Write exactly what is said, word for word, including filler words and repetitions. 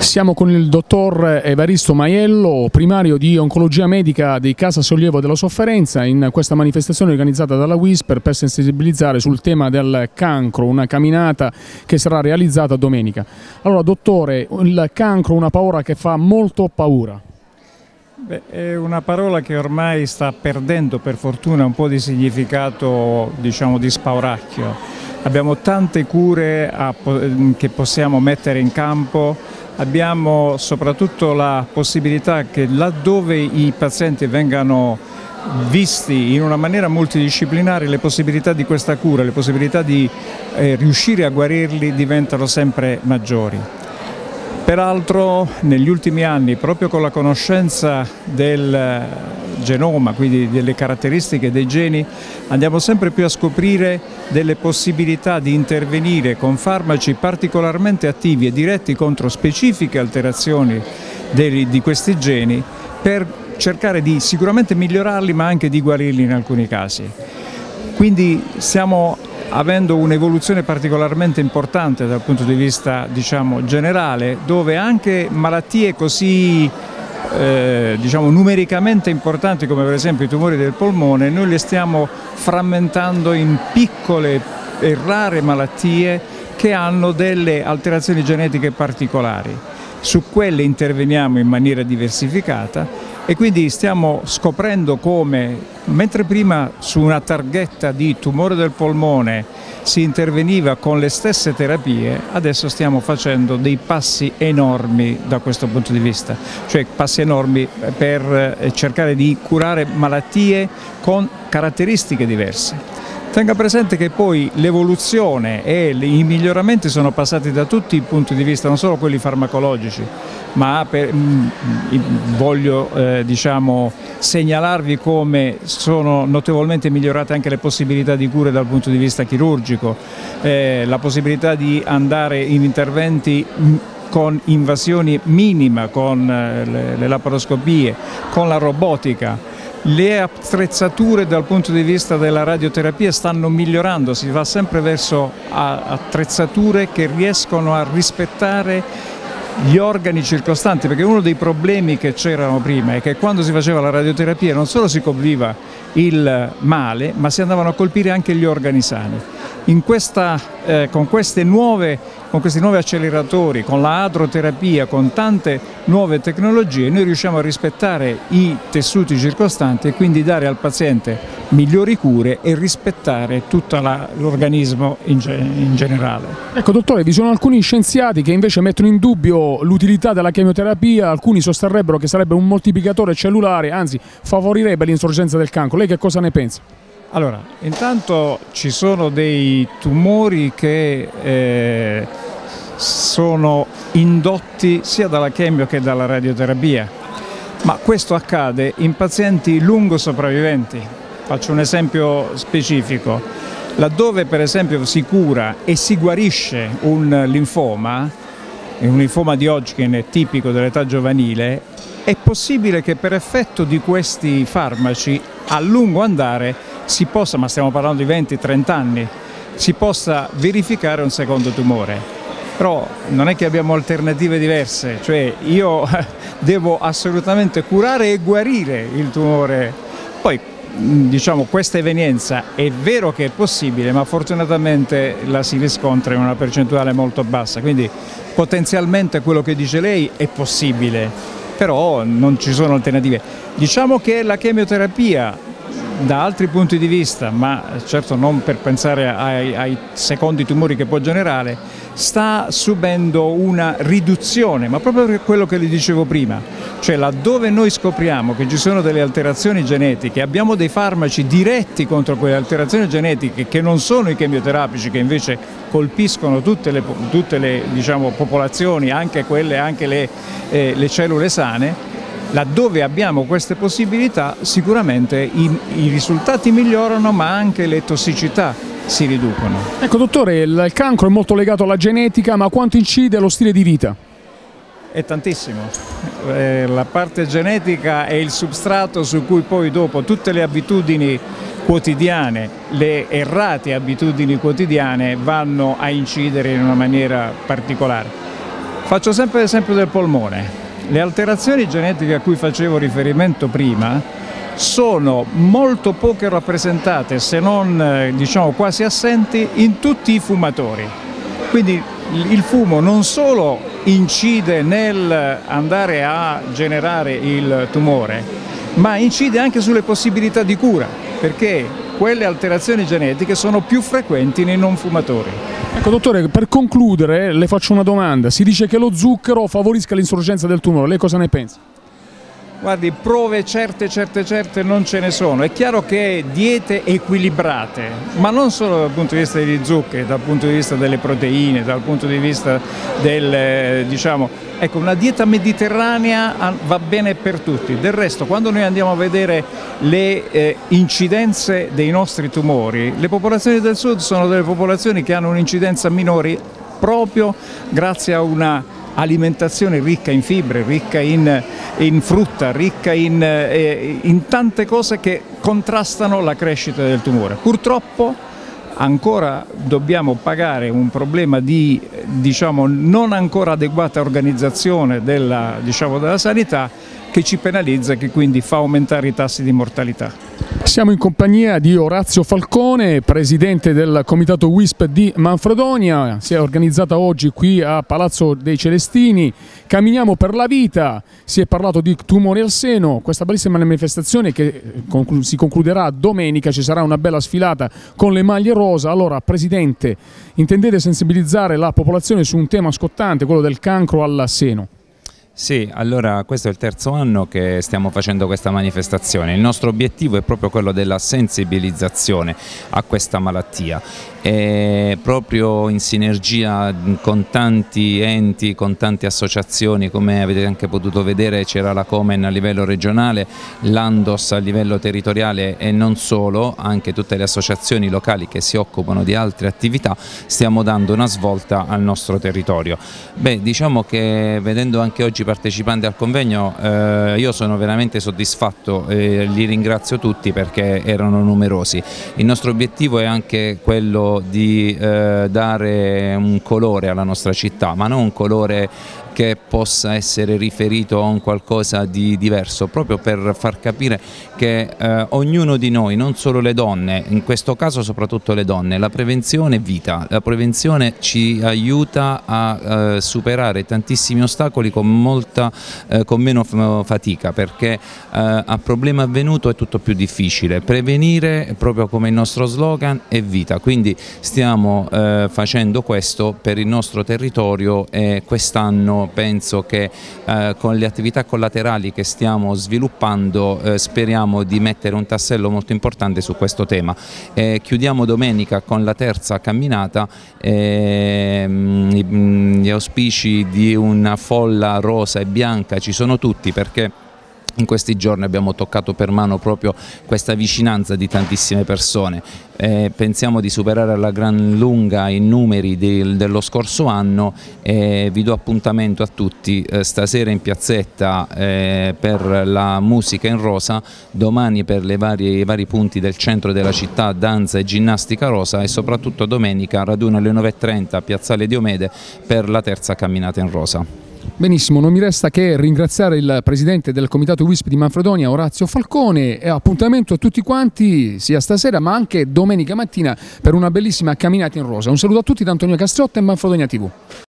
Siamo con il dottor Evaristo Maiello, primario di oncologia medica di Casa Sollievo della Sofferenza, in questa manifestazione organizzata dalla Whisper per sensibilizzare sul tema del cancro, una camminata che sarà realizzata domenica. Allora, dottore, il cancro è una paura che fa molto paura. Beh, è una parola che ormai sta perdendo, per fortuna, un po' di significato, diciamo, di spauracchio. Abbiamo tante cure a, che possiamo mettere in campo. Abbiamo soprattutto la possibilità che laddove i pazienti vengano visti in una maniera multidisciplinare, le possibilità di questa cura, le possibilità di eh, riuscire a guarirli diventano sempre maggiori. Peraltro negli ultimi anni, proprio con la conoscenza del genoma, quindi delle caratteristiche dei geni, andiamo sempre più a scoprire delle possibilità di intervenire con farmaci particolarmente attivi e diretti contro specifiche alterazioni dei, di questi geni per cercare di sicuramente migliorarli ma anche di guarirli in alcuni casi. Quindi stiamo avendo un'evoluzione particolarmente importante dal punto di vista, diciamo, generale, dove anche malattie così eh, diciamo, numericamente importanti come per esempio i tumori del polmone, noi le stiamo frammentando in piccole e rare malattie che hanno delle alterazioni genetiche particolari. Su quelle interveniamo in maniera diversificata e quindi stiamo scoprendo come, mentre prima su una targhetta di tumore del polmone si interveniva con le stesse terapie, adesso stiamo facendo dei passi enormi da questo punto di vista, cioè passi enormi per cercare di curare malattie con caratteristiche diverse. Tenga presente che poi l'evoluzione e i miglioramenti sono passati da tutti i punti di vista, non solo quelli farmacologici, ma per, mh, voglio eh, diciamo, segnalarvi come sono notevolmente migliorate anche le possibilità di cure dal punto di vista chirurgico, eh, la possibilità di andare in interventi mh, con invasioni minima, con eh, le, le laparoscopie, con la robotica. Le attrezzature dal punto di vista della radioterapia stanno migliorando, si va sempre verso attrezzature che riescono a rispettare gli organi circostanti, perché uno dei problemi che c'erano prima è che quando si faceva la radioterapia non solo si copriva il male, ma si andavano a colpire anche gli organi sani. In questa, eh, con, queste nuove, con questi nuovi acceleratori, con la adroterapia, con tante nuove tecnologie, noi riusciamo a rispettare i tessuti circostanti e quindi dare al paziente migliori cure e rispettare tutto l'organismo in, in generale. Ecco, dottore, vi sono alcuni scienziati che invece mettono in dubbio l'utilità della chemioterapia, alcuni sosterrebbero che sarebbe un moltiplicatore cellulare, anzi favorirebbe l'insorgenza del cancro. Lei che cosa ne pensa? Allora, intanto ci sono dei tumori che eh, sono indotti sia dalla chemio che dalla radioterapia, ma questo accade in pazienti lungo sopravviventi. Faccio un esempio specifico. Laddove per esempio si cura e si guarisce un linfoma, un linfoma di Hodgkin tipico dell'età giovanile, è possibile che per effetto di questi farmaci a lungo andare si possa, ma stiamo parlando di venti trenta anni, si possa verificare un secondo tumore. Però non è che abbiamo alternative diverse, cioè io devo assolutamente curare e guarire il tumore. Poi diciamo questa evenienza è vero che è possibile, ma fortunatamente la si riscontra in una percentuale molto bassa, quindi potenzialmente quello che dice lei è possibile, però non ci sono alternative. Diciamo che la chemioterapia da altri punti di vista, ma certo non per pensare ai, ai secondi tumori che può generare, sta subendo una riduzione, ma proprio per quello che le dicevo prima, cioè laddove noi scopriamo che ci sono delle alterazioni genetiche, abbiamo dei farmaci diretti contro quelle alterazioni genetiche che non sono i chemioterapici, che invece colpiscono tutte le, tutte le diciamo, popolazioni, anche quelle, anche le, eh, le cellule sane. Laddove abbiamo queste possibilità sicuramente i, i risultati migliorano, ma anche le tossicità si riducono. Ecco dottore, il cancro è molto legato alla genetica, ma quanto incide lo stile di vita? È tantissimo. Eh, la parte genetica è il substrato su cui poi dopo tutte le abitudini quotidiane, le errate abitudini quotidiane vanno a incidere in una maniera particolare. Faccio sempre l'esempio del polmone. Le alterazioni genetiche a cui facevo riferimento prima sono molto poche rappresentate, se non diciamo quasi assenti, in tutti i fumatori. Quindi il fumo non solo incide nel andare a generare il tumore, ma incide anche sulle possibilità di cura, perché quelle alterazioni genetiche sono più frequenti nei non fumatori. Ecco dottore, per concludere le faccio una domanda. Si dice che lo zucchero favorisca l'insorgenza del tumore, lei cosa ne pensa? Guardi, prove certe, certe, certe non ce ne sono. È chiaro che diete equilibrate, ma non solo dal punto di vista degli zuccheri, dal punto di vista delle proteine, dal punto di vista del, diciamo, ecco, una dieta mediterranea va bene per tutti. Del resto, quando noi andiamo a vedere le eh, incidenze dei nostri tumori, le popolazioni del sud sono delle popolazioni che hanno un'incidenza minore proprio grazie a una alimentazione ricca in fibre, ricca in, in frutta, ricca in, eh, in tante cose che contrastano la crescita del tumore. Purtroppo ancora dobbiamo pagare un problema di diciamo, non ancora adeguata organizzazione della, diciamo, della sanità, che ci penalizza e che quindi fa aumentare i tassi di mortalità. Siamo in compagnia di Orazio Falcone, presidente del comitato W I S P di Manfredonia. Si è organizzata oggi qui a Palazzo dei Celestini. Camminiamo per la vita, si è parlato di tumori al seno, questa bellissima manifestazione che si concluderà domenica, ci sarà una bella sfilata con le maglie rosa. Allora, presidente, intendete sensibilizzare la popolazione su un tema scottante, quello del cancro al seno? Sì, allora questo è il terzo anno che stiamo facendo questa manifestazione. Il nostro obiettivo è proprio quello della sensibilizzazione a questa malattia, e proprio in sinergia con tanti enti, con tante associazioni, come avete anche potuto vedere c'era la Komen a livello regionale, l'Andos a livello territoriale e non solo, anche tutte le associazioni locali che si occupano di altre attività. Stiamo dando una svolta al nostro territorio. Beh, diciamo che vedendo anche oggi partecipanti al convegno eh, io sono veramente soddisfatto e li ringrazio tutti perché erano numerosi. Il nostro obiettivo è anche quello di eh, dare un colore alla nostra città, ma non un colore che possa essere riferito a un qualcosa di diverso, proprio per far capire che eh, ognuno di noi, non solo le donne, in questo caso soprattutto le donne, la prevenzione è vita, la prevenzione ci aiuta a eh, superare tantissimi ostacoli con, molta, eh, con meno fatica, perché eh, a problema avvenuto è tutto più difficile. Prevenire, proprio come il nostro slogan, è vita, quindi stiamo eh, facendo questo per il nostro territorio e quest'anno penso che eh, con le attività collaterali che stiamo sviluppando eh, speriamo di mettere un tassello molto importante su questo tema. Eh, chiudiamo domenica con la terza camminata, eh, gli auspici di una folla rosa e bianca ci sono tutti, perché in questi giorni abbiamo toccato per mano proprio questa vicinanza di tantissime persone. Eh, pensiamo di superare alla gran lunga i numeri del, dello scorso anno e vi do appuntamento a tutti eh, stasera in piazzetta eh, per la musica in rosa, domani per le varie, i vari punti del centro della città, danza e ginnastica rosa, e soprattutto domenica raduno alle nove e trenta a Piazzale Diomede per la terza camminata in rosa. Benissimo, non mi resta che ringraziare il presidente del comitato W I S P di Manfredonia, Orazio Falcone, e appuntamento a tutti quanti sia stasera ma anche domenica mattina per una bellissima camminata in rosa. Un saluto a tutti da Antonio Castriotta e Manfredonia tivù.